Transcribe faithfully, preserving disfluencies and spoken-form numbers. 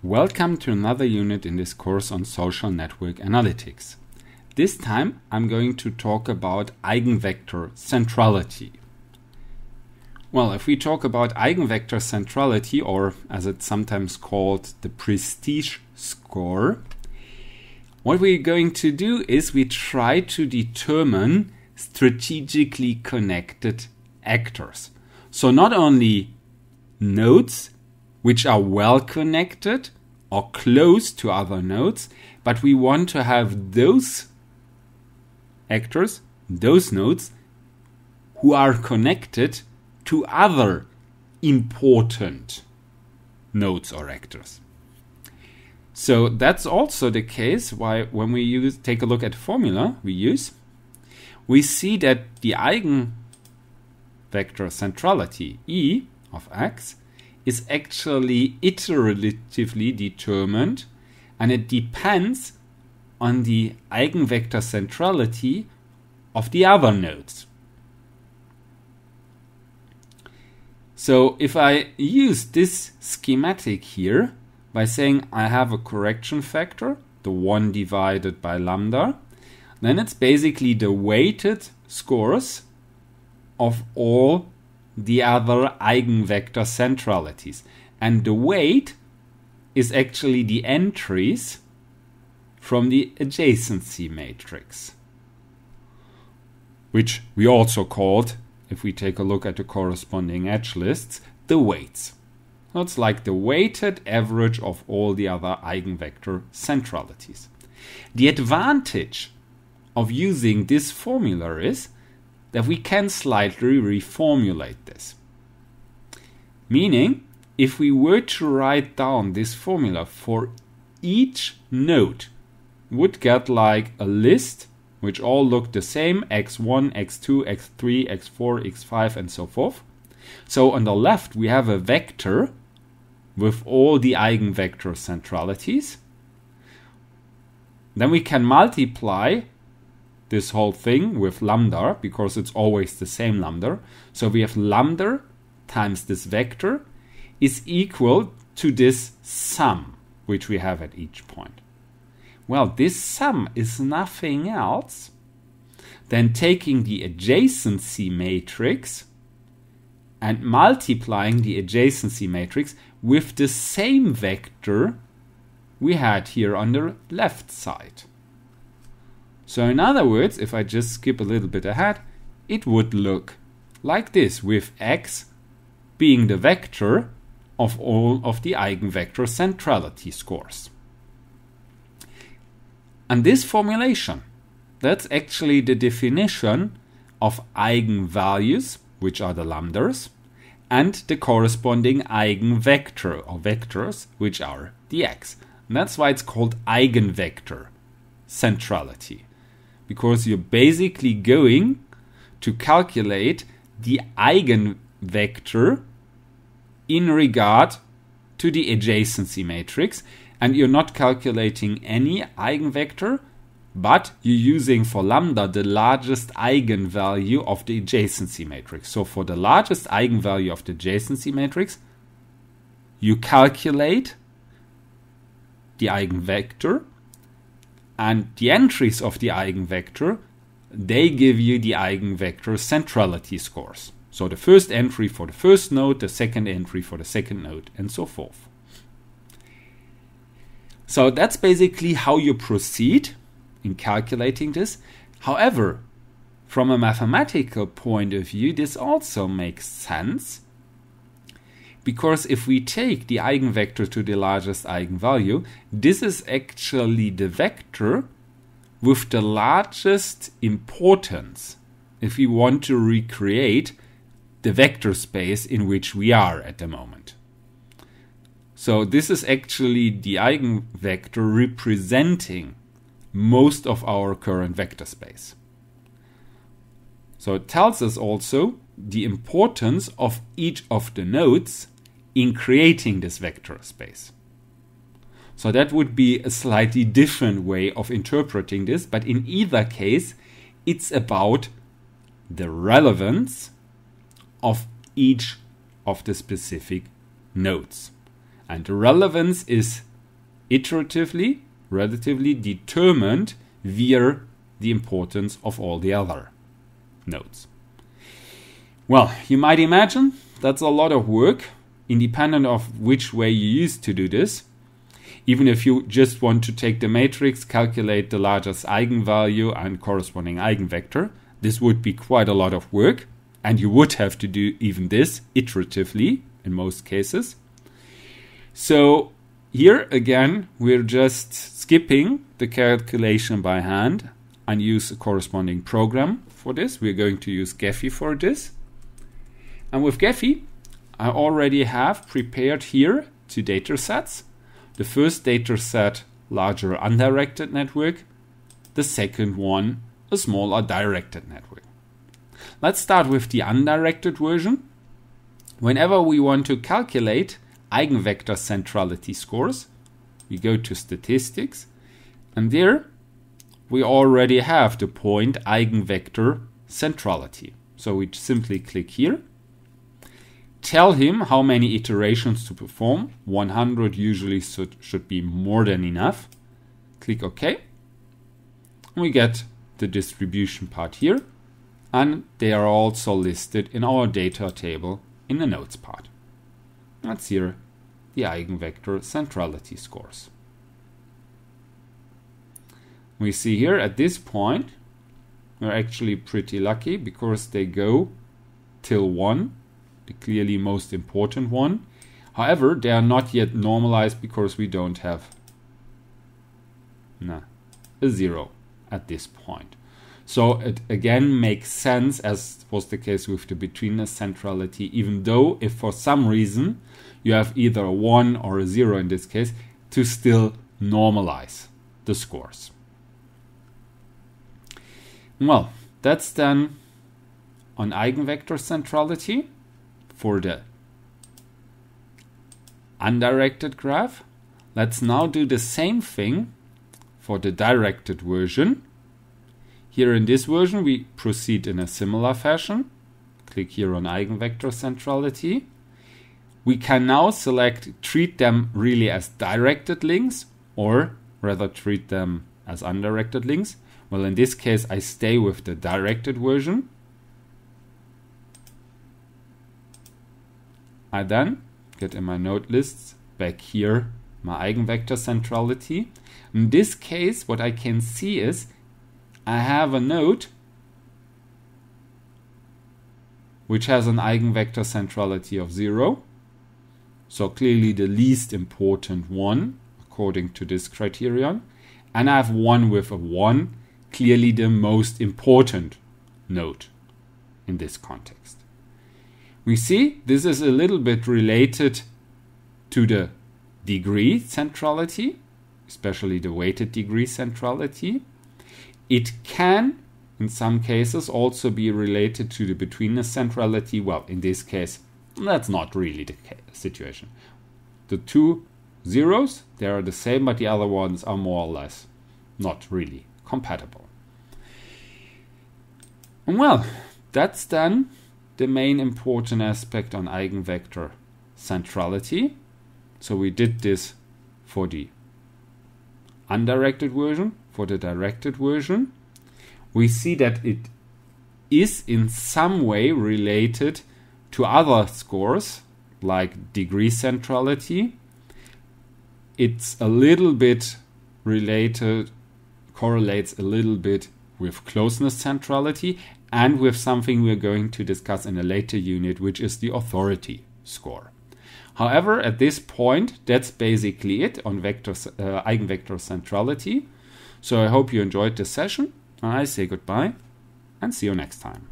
Welcome to another unit in this course on social network analytics. This time I'm going to talk about eigenvector centrality. Well, if we talk about eigenvector centrality, or as it's sometimes called, the prestige score, what we're going to do is we try to determine strategically connected actors. So not only nodes which are well connected or close to other nodes, but we want to have those actors, those nodes, who are connected to other important nodes or actors. So that's also the case why when we use take a look at the formula we use, we see that the eigenvector centrality E of x is actually iteratively determined, and it depends on the eigenvector centrality of the other nodes. So if I use this schematic here by saying I have a correction factor, the one divided by lambda, then it's basically the weighted scores of all the other eigenvector centralities. And the weight is actually the entries from the adjacency matrix, which we also called, if we take a look at the corresponding edge lists, the weights. So it's like the weighted average of all the other eigenvector centralities. The advantage of using this formula is that we can slightly reformulate this. Meaning, if we were to write down this formula for each node, would get like a list which all look the same, x one, x two, x three, x four, x five, and so forth. So on the left we have a vector with all the eigenvector centralities. Then we can multiply this whole thing with lambda, because it's always the same lambda. So we have lambda times this vector is equal to this sum which we have at each point. Well, this sum is nothing else than taking the adjacency matrix and multiplying the adjacency matrix with the same vector we had here on the left side. So in other words, if I just skip a little bit ahead, it would look like this, with x being the vector of all of the eigenvector centrality scores. And this formulation, that's actually the definition of eigenvalues, which are the lambdas, and the corresponding eigenvector or vectors, which are the x. And that's why it's called eigenvector centrality, because you're basically going to calculate the eigenvector in regard to the adjacency matrix, and you're not calculating any eigenvector, but you're using for lambda the largest eigenvalue of the adjacency matrix. So for the largest eigenvalue of the adjacency matrix, you calculate the eigenvector, and the entries of the eigenvector, they give you the eigenvector centrality scores. So the first entry for the first node, the second entry for the second node, and so forth. So that's basically how you proceed in calculating this. However, from a mathematical point of view, this also makes sense, because if we take the eigenvector to the largest eigenvalue, this is actually the vector with the largest importance if we want to recreate the vector space in which we are at the moment. So this is actually the eigenvector representing most of our current vector space. So it tells us also the importance of each of the nodes in creating this vector space. So that would be a slightly different way of interpreting this, but in either case, it's about the relevance of each of the specific nodes. And the relevance is iteratively, relatively determined via the importance of all the other nodes. Well, you might imagine that's a lot of work, independent of which way you use to do this. Even if you just want to take the matrix, calculate the largest eigenvalue and corresponding eigenvector, this would be quite a lot of work, and you would have to do even this iteratively in most cases. So here again, we're just skipping the calculation by hand and use a corresponding program for this. We're going to use Gephi for this. And with Gephi, I already have prepared here two data sets. The first data set, larger undirected network. The second one, a smaller directed network. Let's start with the undirected version. Whenever we want to calculate eigenvector centrality scores, we go to statistics, and there we already have the point eigenvector centrality. So we simply click here. Tell him how many iterations to perform. one hundred usually should, should be more than enough. Click OK. We get the distribution part here. And they are also listed in our data table in the nodes part. That's here the eigenvector centrality scores. We see here at this point, we're actually pretty lucky because they go till one. The clearly most important one. However, they are not yet normalized because we don't have nah, a zero at this point. So it again makes sense, as was the case with the betweenness centrality, even though if for some reason you have either a one or a zero in this case, to still normalize the scores. Well, that's then on eigenvector centrality. For the undirected graph, let's now do the same thing for the directed version. Here in this version, we proceed in a similar fashion. Click here on eigenvector centrality. We can now select, treat them really as directed links, or rather treat them as undirected links. Well, in this case, I stay with the directed version. I then get in my node lists back here my eigenvector centrality. In this case, what I can see is I have a node which has an eigenvector centrality of zero. So clearly the least important one according to this criterion. And I have one with a one, clearly the most important node in this context. We see this is a little bit related to the degree centrality, especially the weighted degree centrality. It can, in some cases, also be related to the betweenness centrality. Well, in this case, that's not really the situation. The two zeros, they are the same, but the other ones are more or less not really compatible. And well, that's then the main important aspect on eigenvector centrality. So we did this for the undirected version. For the directed version, we see that it is in some way related to other scores like degree centrality. It's a little bit related, correlates a little bit with closeness centrality and with something we're going to discuss in a later unit, which is the authority score. However, at this point, that's basically it on vector, uh, eigenvector centrality. So I hope you enjoyed this session, and I say goodbye and see you next time.